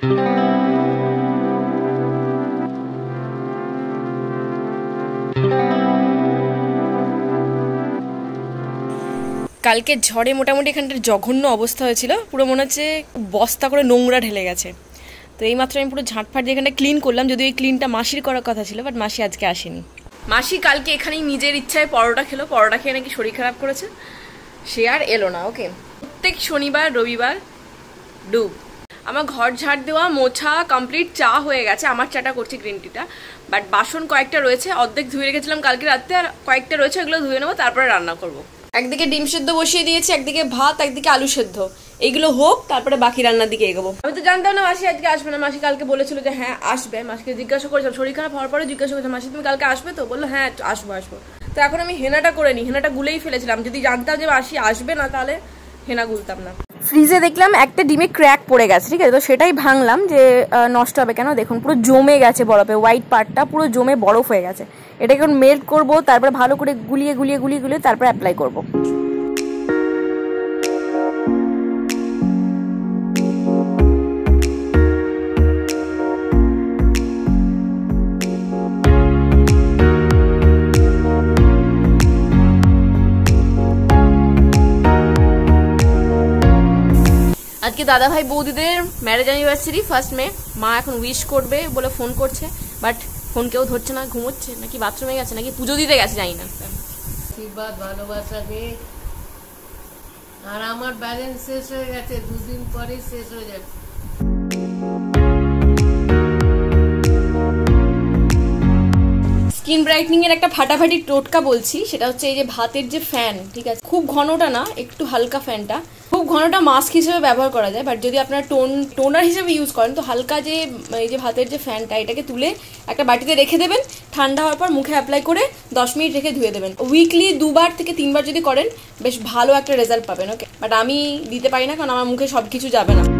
কালকে ঝড়ে মোটামুটি এখানটার জঘন্য অবস্থা হয়েছিল, পুরো মনে হচ্ছে বস্তা করে নোংরা ঢেলে গেছে। তো এইমাত্র আমি পুরো ঝাঁটফাট দিয়ে এখানটা ক্লিন করলাম, যদিও এই ক্লিনটা মাসির করার কথা ছিল, বাট মাসি আজকে আসেনি। মাসি কালকে এখানেই নিজের ইচ্ছায় পরোটা খেলো, পরোটা খেয়ে নাকি শরীর খারাপ করেছে, সে আর এলো না। ওকে, প্রত্যেক শনিবার রবিবার ডুব। আমার ঘর ঝাড় দেওয়া মোছা কমপ্লিট, চা হয়ে গেছে, আমার চাটা করছি গ্রিন টিটা, বাট বাসন কয়েকটা রয়েছে, অর্ধেক ধুয়ে রেখেছিলাম কালকে রাতে, আর কয়েকটা রয়েছে, এগুলো ধুয়ে নেবো, তারপরে রান্না করবো। একদিকে ডিম সেদ্ধ বসিয়ে দিয়েছি, একদিকে ভাত, একদিকে আলু সেদ্ধ, এইগুলো হোক, তারপরে বাকি রান্নার দিকে এগোবো। আমি তো জানতাম না মাসি আজকে আসবে না, মাসি কালকে বলেছিল যে হ্যাঁ আসবে, মাসিকে জিজ্ঞাসা করেছিলাম, শরীর খারাপ হওয়ার পরে জিজ্ঞাসা করেছিলাম মাসি তুমি কালকে আসবে তো, বললো হ্যাঁ আসবো আসবো। তো এখন আমি হেনাটা করে নিই, হেনাটা গুলেই ফেলেছিলাম, যদি জানতাম যে মাসি আসবে না তাহলে হেনা গুলতাম না। ফ্রিজে দেখলাম একটা ডিমে ক্র্যাক পড়ে গেছে, ঠিক আছে, তো সেটাই ভাঙলাম যে নষ্ট হবে কেন। দেখুন পুরো জমে গেছে বরফে, হোয়াইট পার্টটা পুরো জমে বরফ হয়ে গেছে। এটাকে এখন মেল্ট করবো, তারপরে ভালো করে গুলিয়ে গুলিয়ে গুলিয়ে গুলিয়ে তারপরে অ্যাপ্লাই করবো। আজকে দাদা ভাই বৌদিদের ম্যারেজ অ্যানিভার্সারি, 1 মে। মা এখন উইশ করবে বলে ফোন করছে, বাট ফোন কেউ ধরছে না, ঘুমোচ্ছে নাকি বাথরুমে গেছে নাকি পুজো দিতে গেছে জানি না। আশীর্বাদ ভালোবাসা দে, আর আমার ব্যালেন্স শেষ হয়ে গেছে, 2 দিন পরেই শেষ হয়ে যাবে। স্কিন ব্রাইটনিং এর একটা ফাটাফাটি টোটকা বলছি, সেটা হচ্ছে এই যে ভাতের যে ফ্যান, ঠিক আছে, খুব ঘনটা না, একটু হালকা ফ্যানটা, খুব ঘনটা মাস্ক হিসেবে ব্যবহার করা যায়, বাট যদি আপনারা টোনার হিসেবে ইউজ করেন তো হালকা যে এই যে ভাতের যে ফ্যানটা, এটাকে তুলে একটা বাটিতে রেখে দেবেন, ঠান্ডা হওয়ার পর মুখে অ্যাপ্লাই করে 10 মিনিট রেখে ধুয়ে দেবেন। উইকলি 2 থেকে 3 বার যদি করেন বেশ ভালো একটা রেজাল্ট পাবেন। ওকে, বাট আমি দিতে পারি না কারণ আমার মুখে সব কিছু যাবে না।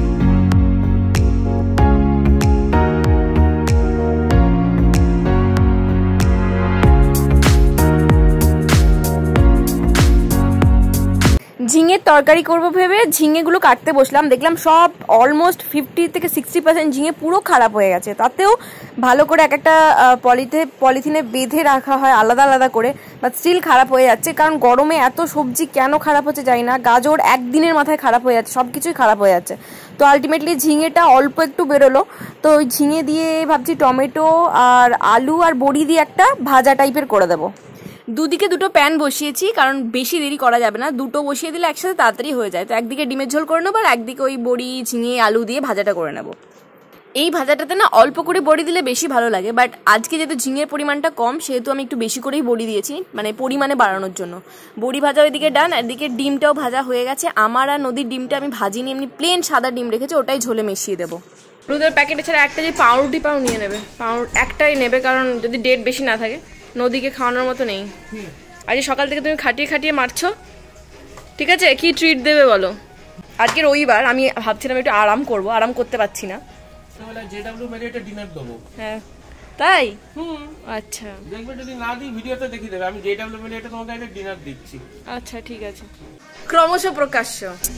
ঝিঙের তরকারি করবো ভেবে ঝিঙেগুলো কাটতে বসলাম, দেখলাম সব অলমোস্ট 50 থেকে 60% ঝিঙে পুরো খারাপ হয়ে গেছে। তাতেও ভালো করে এক একটা পলিথিনে বেঁধে রাখা হয় আলাদা আলাদা করে, বাট স্টিল খারাপ হয়ে যাচ্ছে। কারণ গরমে এত সবজি কেন খারাপ হচ্ছে জানি না, গাজর একদিনের মাথায় খারাপ হয়ে যাচ্ছে, সব কিছুই খারাপ হয়ে যাচ্ছে। তো আলটিমেটলি ঝিঙেটা অল্প একটু বেরোলো, তো ওই ঝিঙে দিয়ে ভাবছি টমেটো আর আলু আর বড়ি দিয়ে একটা ভাজা টাইপের করে দেবো। দুদিকে দুটো প্যান বসিয়েছি, কারণ বেশি দেরি করা যাবে না, দুটো বসিয়ে দিলে একসাথে তাড়াতাড়ি হয়ে যায়। তো একদিকে ডিমের ঝোল করে নেবো, আর একদিকে ওই বড়ি ঝিঙে আলু দিয়ে ভাজাটা করে নেবো। এই ভাজাটাতে না অল্প করে বড়ি দিলে বেশি ভালো লাগে, বাট আজকে যেহেতু ঝিঙের পরিমাণটা কম সেহেতু আমি একটু বেশি করেই বড়ি দিয়েছি, মানে পরিমাণে বাড়ানোর জন্য। বড়ি ভাজা ওইদিকে ডান, একদিকে ডিমটাও ভাজা হয়ে গেছে। আমার আর নদীর ডিমটা আমি ভাজিনি, এমনি প্লেন সাদা ডিম রেখেছি, ওটাই ঝোলে মিশিয়ে দেবো। দুধের প্যাকেটে ছাড়া একটা যে পাউরুটি পাও নিয়ে নেবে, একটাই নেবে, কারণ যদি ডেট বেশি না থাকে, নদীকে খাওয়ানোর মতো নেই। আজ সকাল থেকে তুমি খাটিয়ে খাটিয়ে মারছো, ঠিক আছে, কি ট্রিট দেবে বলো? আজকে রবিবার, আমি ভাবছিলাম একটু আরাম করবো, আরাম করতে পারছি না। j.w.marriott ডিনার দেবো। হ্যাঁ তাই? আচ্ছা, দেখবে যদি না দিই ভিডিওতে দেখিয়ে দেবে, আমি j.w.marriott তোমাকে একটা ডিনার দিচ্ছি। আচ্ছা ঠিক আছে। ক্রমশ প্রকাশ্য।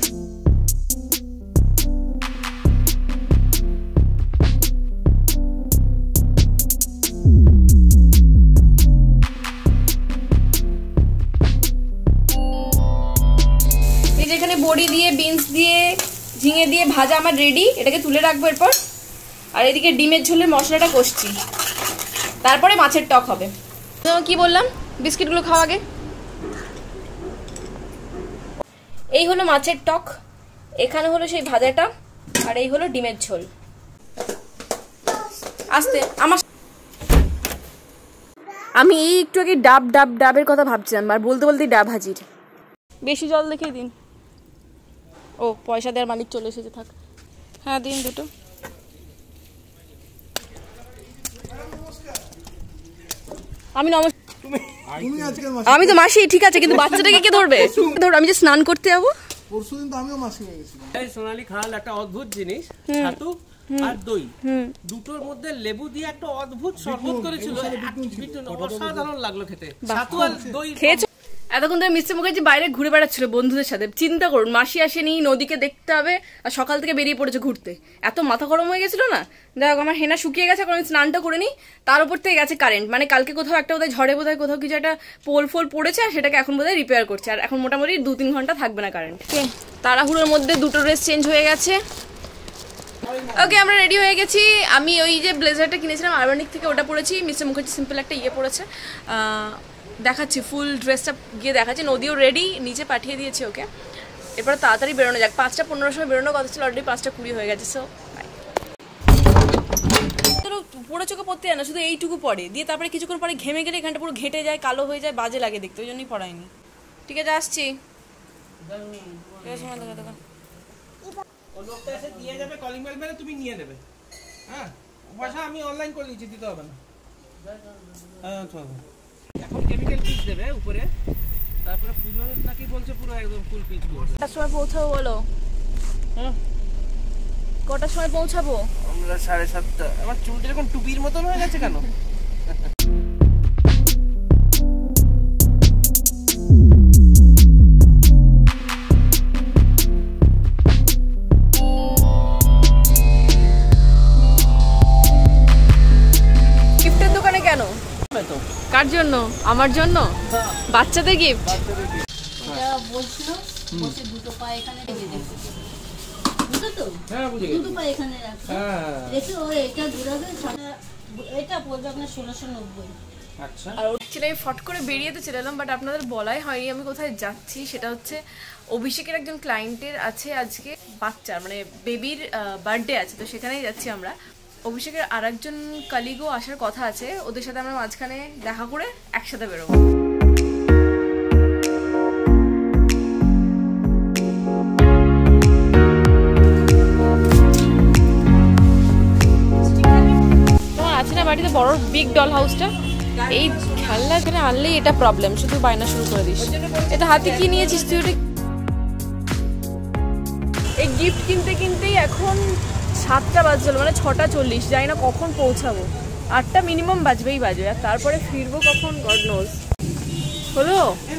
এখানে বড়ি দিয়ে বিনস দিয়ে ঝিঙে দিয়ে ভাজা আমার রেডি, এটাকে তুলে রাখবো এরপর। আর এদিকে ডিমের ঝোলের মশলাটা কষছি, তারপরে মাছের টক হবে। কি বললাম, বিস্কিটগুলো খাওয়া আগে। এই হলো মাছের টক, এখানে হলো সেই ভাজাটা, আর এই হলো ডিমের ঝোল। আস্তে আমি এই একটু আগে ডাবের কথা ভাবছিলাম, আর বলতে বলতেই ডাব হাজির। বেশি জল দেখে দিন। ও পয়সা দেওয়ার মালিক চলে এসেছে, থাক। হ্যাঁ দিন দুটো। আমি তো মাসি, ঠিক আছে, কিন্তু বাচ্চাটাকে কে ধরবে? ধর, আমি যে স্নান করতে যাবো। পরশুদিন তো আমিও মাসি হয়ে গেছিলাম। এই সোনালী খাল একটা অদ্ভুত জিনিস, ছাতু আর দই, দুটোর মধ্যে লেবু দিয়ে একটা অদ্ভুত শরবত করেছিল, অসাধারণ লাগলো খেতে। ছাতু আর দই এতক্ষণ ধরে মিস্টার মুখার্জি বাইরে ঘুরে বেড়াচ্ছিল বন্ধুদের সাথে। চিন্তা করুন, মাসি আসেনি, নদীকে দেখতে হবে, আর সকাল থেকে বেরিয়ে পড়েছে ঘুরতে। এত মাথা গরম হয়ে গেছিল না। দেখো আমার হেনা শুকিয়ে গেছে, এখন আমি স্নানটা করে নিই। তার উপর থেকে গেছে কারেন্ট, মানে কালকে কোথাও একটা বোধহয় ঝড়ে বোধহয় কোথাও কিছু একটা পোল ফোল পড়েছে, আর সেটাকে এখন বোধহয় রিপেয়ার করছে। আর এখন মোটামুটি 2-3 ঘন্টা থাকবে না কারেন্ট। তাড়াহুড়োর মধ্যে দুটো ড্রেস চেঞ্জ হয়ে গেছে। ওকে, আমরা রেডি হয়ে গেছি। আমি ওই যে ব্লেজারটা কিনেছিলাম আরবানিক থেকে, ওটা পরেছি। মিস্টার মুখার্জি সিম্পল একটা পরেছে। দেখাচ্ছি ফুল ড্রেসটা গিয়ে দেখাচ্ছি। নদীও রেডি, নিচে পাঠিয়ে দিয়েছি ওকে। এরপর তাড়াতাড়ি বেরোনো যাক। 5:15 সময় বেরোনো কথা ছিল, অলরেডি 5:20 হয়ে গেছে। সো পুরো চোখে পড়তে যায় না, শুধু এইটুকু পরে দিয়ে তারপরে কিছুক্ষণ পরে ঘেমে গেলে এখানটা পুরো ঘেটে যায়, কালো হয়ে যায়, বাজে লাগে দেখতে, ওই জন্যই পড়াইনি। ঠিক আছে, আসছি। লোকটা এসে দিয়ে যাবে, কলিং বেল মেরে তুমি নিয়ে নেবে। হ্যাঁ, পয়সা আমি অনলাইন করে দিচ্ছি, দিতে হবে না। এখন কেমিক্যাল পিচ দেবে উপরে, তারপরে পুজো নাকি বলছে পুরো একদম ফুল পিচ করবে। কটার সময় পৌঁছাবো বলো? হ্যাঁ, কটার সময় পৌঁছাবো? আমরা 7:30। আমার চুলটা এরকম টুপির মতন হয়ে গেছে কেন? গিফটের দোকানে কেন? কার জন্য? আমার জন্য? বাচ্চাদের গিফট। এটা বলছিল বসে দুটো পা এখানে রেখে দেখো, বুঝছো তো? হ্যাঁ, বুঝে গেছি। দুটো পা এখানে রাখো, রেখে ও এটা ঘুরাবে। এটা পড়বে আপনার 1690। আচ্ছা। আর অ্যাকচুয়ালি আমি ফট করে বেরিয়ে তো চলে এলাম, বাট আপনাদের বলাই হয়নি আমি কোথায় যাচ্ছি। সেটা হচ্ছে অভিষেকের একজন ক্লায়েন্টের আছে আজকে বাচ্চা, মানে বেবির বার্থডে আছে, তো সেখানেই যাচ্ছি আমরা। অভিষেকের আর একজন কালিগও আসার কথা আছে, ওদের সাথে আমরা মাঝখানে দেখা করে একসাথে বেরোবো। তোমার আছে না বাড়িতে বড় বিগ ডল হাউসটা? এই খেলনা এখানে আনলেই এটা প্রবলেম, শুধু বায়না শুরু করে দিস। এটা হাতে কি নিয়েছিস তুই? ওটা এই গিফট কিনতে কিনতেই এখন 7টা বাজছিল, মানে 6:40। জানি না কখন পৌঁছাবো, 8টা মিনিমাম বাজবেই বাজবে। আর তারপরে ফিরবো কখন গড নোজ। হলো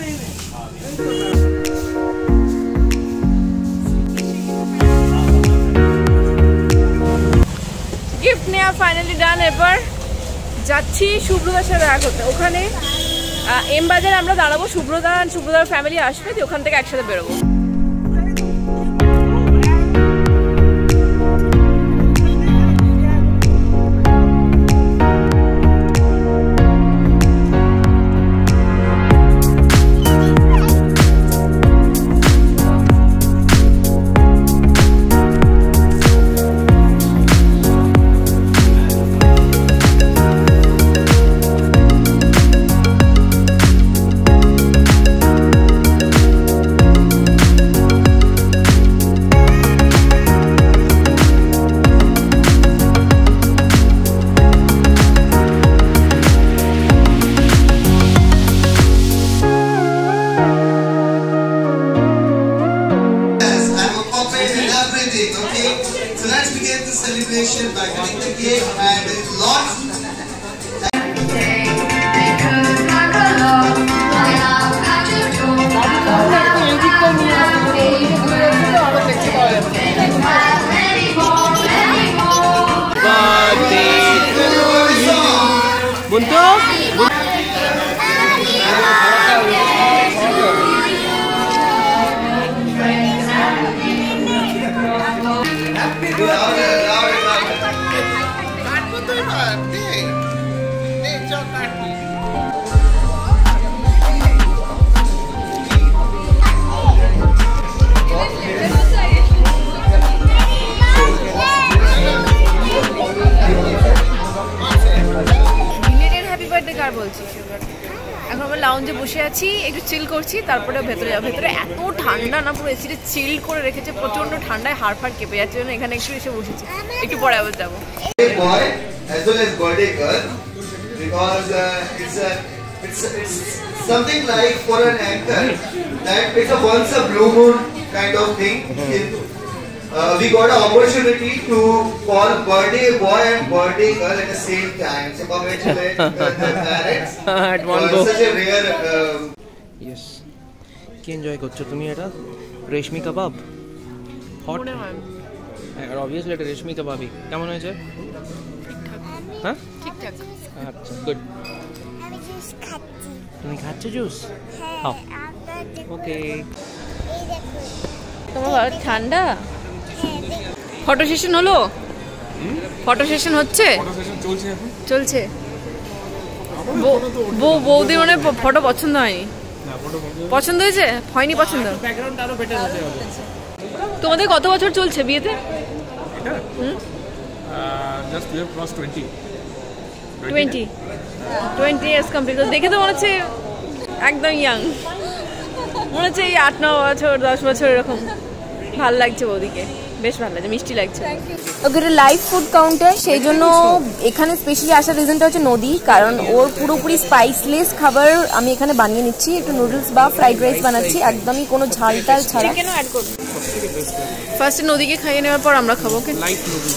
গিফট নেওয়া ফাইনালি ডান। এবার যাচ্ছি শুভ্রদার সাথে দেখা করতে। ওখানে এম বাজারে আমরা দাঁড়াবো, শুভ্রদার ফ্যামিলি আসবে, দিয়ে ওখান থেকে একসাথে বেরোবো। Celebration by cutting the cake and lots. এখন আমরা লাউঞ্জে বসে আছি, একটু চিল করছি, তারপরে ভেতরে যাবো। ভেতরে এত ঠান্ডা না, পুরো এসিতে চিল করে রেখেছে, প্রচন্ড ঠান্ডায় হাড় ফাড় কেঁপে যাচ্ছে, জন্য এখানে একটু এসে বসেছি। একটু পরে আবার যাবো। Something like for an actor that it's a once a blue moon kind of thing. We got an opportunity to call birthday boy and birthday girl at the same time. So congratulate the parents. At one go. Such a rare. Yes. কি enjoy করছো তুমি? এটা রেশমি কাবাব, hot, আর obviously এটা রেশমি কাবাবই। কেমন হয়েছে? হ্যাঁ ঠিকঠাক। আচ্ছা, গুড। আমি জুস খাচ্ছি। তুমি খাচ্ছ জুস? হ্যাঁ, আপনার দেখুন। ওকে। এই দেখুন। তোমার ঠান্ডা? হ্যাঁ, দেখুন। ফটো সেশন হলো? ফটো সেশন হচ্ছে? চলছে এখন। চলছে। বৌদি মানে ফটো পছন্দ হয়নি? পছন্দ হয়েছে? হয়নি পছন্দ? ব্যাকগ্রাউন্ড আরো বেটার হতে হবে। তোমাদের কত বছর চলছে বিয়েতে? এটা just we have cross 20 years complete. দেখে তো মনে হচ্ছে একদম ইয়াং, মনে হচ্ছে এই 8-9 বছর 10 বছর এরকম। ভালো লাগছে বৌদিকে, বেশ ভালো লাগছে, মিষ্টি লাগছে। ওকে, এটা লাইভ ফুড কাউন্টার, সেই জন্য এখানে স্পেশালি আসার রিজনটা হচ্ছে নদী, কারণ ওর পুরোপুরি স্পাইসলেস খাবার আমি এখানে বানিয়ে নিচ্ছি। একটু নুডলস বা ফ্রাইড রাইস বানাচ্ছি, একদমই কোনো ঝাল টাল ছাড়া। কেন অ্যাড করবো? ফার্স্টে নদীকে খাইয়ে নেওয়ার পর আমরা খাবো। ওকে, লাইট নুডলস।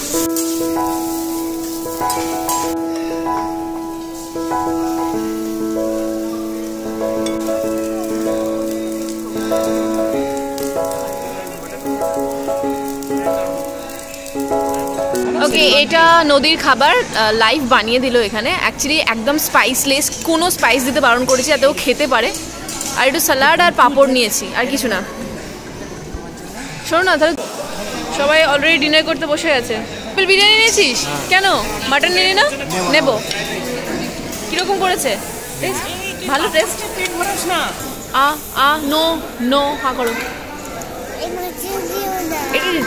ওকে, এটা নদীর খাবার লাইভ বানিয়ে দিল এখানে। অ্যাকচুয়ালি একদম স্পাইসলেস, কোনো স্পাইস দিতে বারণ করেছি যাতে ও খেতে পারে। আর একটু স্যালাড আর পাঁপড় নিয়েছি, আর কিছু না। শোনো না, তাহলে সবাই অলরেডি ডিনার করতে বসে গেছে। বিরিয়ানি নিয়েছিস কেন? মাটন নিলি না? নেবো। কিরকম করেছে? ভালো টেস্ট? নো নো, হা করো। এগুলো চিজিও না।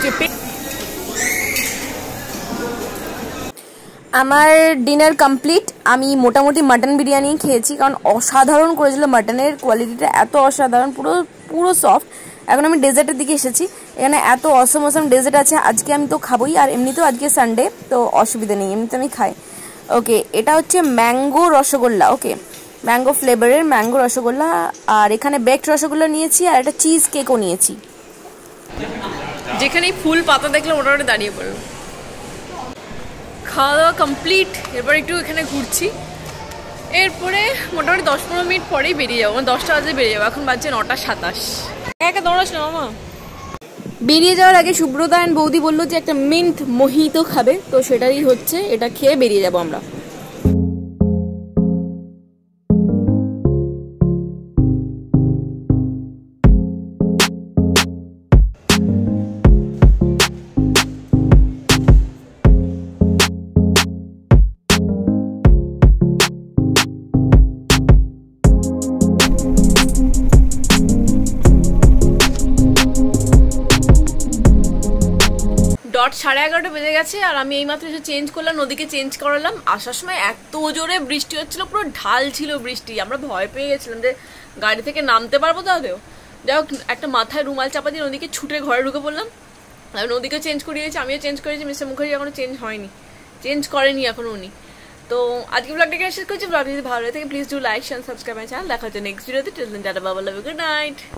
আমার ডিনার কমপ্লিট। আমি মোটামুটি মাটন বিরিয়ানি খেয়েছি, কারণ অসাধারণ করেছিল। মাটনের কোয়ালিটিটা এত অসাধারণ, পুরো সফট। এখন আমি ডেজার্টের দিকে এসেছি। এখানে এত অসম ডেজার্ট আছে, আজকে আমি তো খাবোই। আর এমনিতেও আজকে সানডে, তো অসুবিধা নেই, এমনিতে আমি খাই। ওকে, এটা হচ্ছে ম্যাঙ্গো রসগোল্লা। ওকে, ম্যাঙ্গো ফ্লেভারের ম্যাঙ্গো রসগোল্লা। আর এখানে বেকড রসগোল্লা নিয়েছি, আর একটা চিজ কেকও নিয়েছি। যেখানেই ফুল পাতা দেখলে মোটামুটি দাঁড়িয়ে পড়লো। খাওয়া দাওয়া কমপ্লিট। এরপর একটু এখানে ঘুরছি, এরপরে মোটামুটি 10-15 মিনিট পরেই বেরিয়ে যাবো। 10টা বাজে বেরিয়ে যাবো, এখন বাজছে 9:27। একা দৌড়াস না মামা। বেরিয়ে যাওয়ার আগে সুব্রতা অ্যান্ড বৌদি বললো যে একটা মিন্ট মোহিতো খাবে, তো সেটাই হচ্ছে। এটা খেয়ে বেরিয়ে যাবো আমরা। ডট 11:30 বেজে গেছে, আর আমি এইমাত্র এসে চেঞ্জ করলাম, নদীকে চেঞ্জ করালাম। আসার সময় এত জোরে বৃষ্টি হচ্ছিল, পুরো ঢাল ছিল বৃষ্টি। আমরা ভয় পেয়ে গেছিলাম যে গাড়ি থেকে নামতে পারবো তো আদেও। যাই হোক, একটা মাথায় রুমাল চাপা দিয়ে নদীকে ছুটে ঘরে ঢুকে পড়লাম। আর নদীকে চেঞ্জ করিয়েছি, আমিও চেঞ্জ করেছি। মিস্টার মুখার্জি এখনো চেঞ্জ হয়নি, চেঞ্জ করেনি এখনো উনি। তো আজকে ব্লগটাকে শেষ করছি। ব্লগটা যদি ভালো লাগে থাকে please do like, share, subscribe my channel. দেখা হচ্ছে নেক্সট ভিডিওতে। Till then tata, bye bye, love you, good night.